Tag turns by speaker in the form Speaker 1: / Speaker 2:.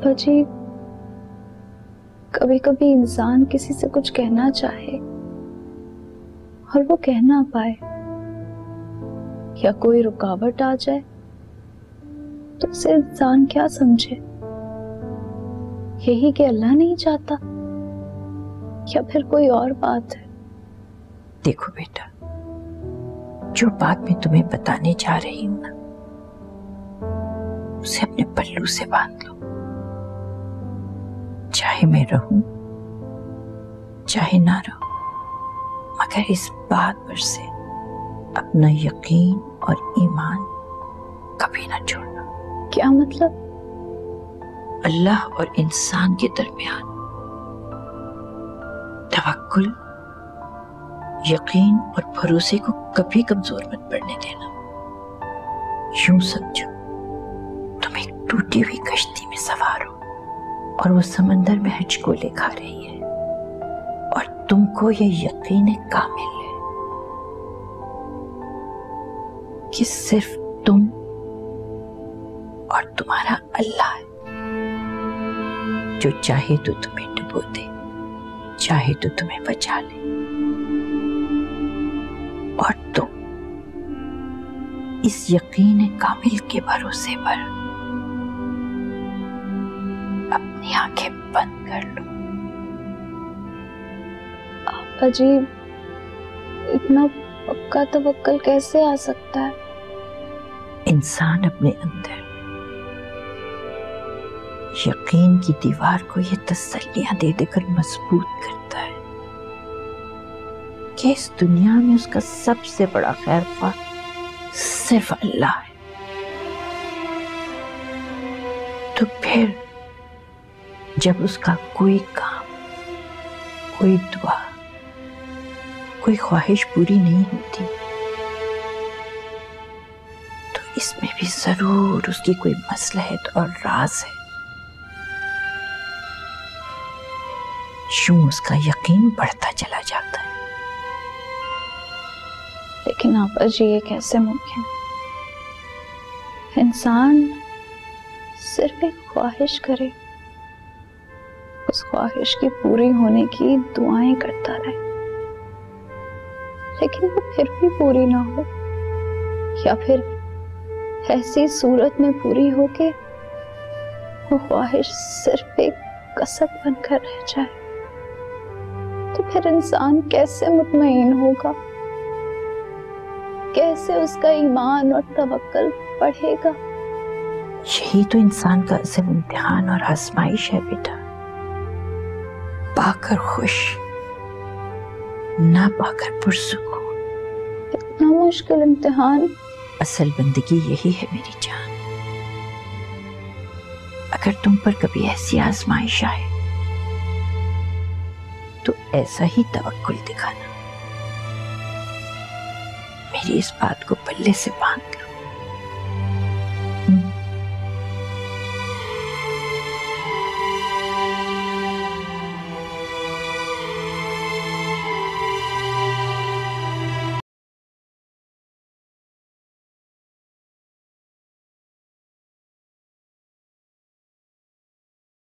Speaker 1: ابا جی، کبھی کبھی انسان کسی سے کچھ کہنا چاہے اور وہ کہہ نہ پائے یا کوئی رکاوٹ آ جائے تو اسے انسان کیا سمجھے؟ یہی کہ اللہ نہیں چاہتا یا پھر کوئی اور بات ہے؟
Speaker 2: دیکھو بیٹا، جو بات میں تمہیں بتانے جا رہی ہوں نا، اسے اپنے پلو سے باندھ لو۔ چاہے میں رہوں چاہے نہ رہوں، مگر اس بات پر سے اپنا یقین اور ایمان کبھی نہ چھوڑنا۔
Speaker 1: کیا مطلب؟
Speaker 2: اللہ اور انسان کے درمیان توکل، یقین اور بھروسے کو کبھی کمزور مت پڑنے دینا۔ یوں سمجھو تم ایک ٹوٹی ہوئی کشتی میں سوار ہو اور وہ سمندر میں ہچکولے کھا رہی ہے، اور تم کو یہ یقین کامل ہے کہ صرف تم اور تمہارا اللہ ہے، جو چاہے تو تمہیں ڈبو دے، چاہے تو تمہیں بچا لے، اور تم اس یقین کامل کے بھروسے پر اپنی آنکھیں بند کر لو۔
Speaker 1: ابا جی، اتنا پکا توکل کیسے آ سکتا ہے؟
Speaker 2: انسان اپنے اندر یقین کی دیوار کو یہ تسلیاں دے دے کر مضبوط کرتا ہے کہ اس دنیا میں اس کا سب سے بڑا خیر خواہ صرف اللہ ہے۔ تو پھر جب اس کا کوئی کام، کوئی دعا، کوئی خواہش پوری نہیں ہوتی، تو اس میں بھی ضرور اس کی کوئی مصلحت اور راز ہے۔ یوں اس کا یقین بڑھتا چلا جاتا ہے۔
Speaker 1: لیکن ابا جی، یہ کیسے ممکن؟ انسان صرف ایک خواہش کرے، اس خواہش کی پوری ہونے کی دعائیں کرتا رہے، لیکن وہ پھر بھی پوری نہ ہو، یا پھر ایسی صورت میں پوری ہو کہ وہ خواہش صرف ایک کسب بن کر رہ جائے، تو پھر انسان کیسے مطمئن ہوگا؟ کیسے اس کا ایمان اور توکل بڑھے گا؟
Speaker 2: یہی تو انسان کا اصل امتحان اور آزمائش ہے بیٹا۔ پا کر خوش، نہ پا کر پرسکون۔
Speaker 1: اتنا مشکل امتحان؟
Speaker 2: اصل بندگی یہی ہے میری جان۔ اگر تم پر کبھی ایسی آزمائش آئے تو ایسا ہی توکل دکھانا۔ میری اس بات کو پلے سے باندھ لو۔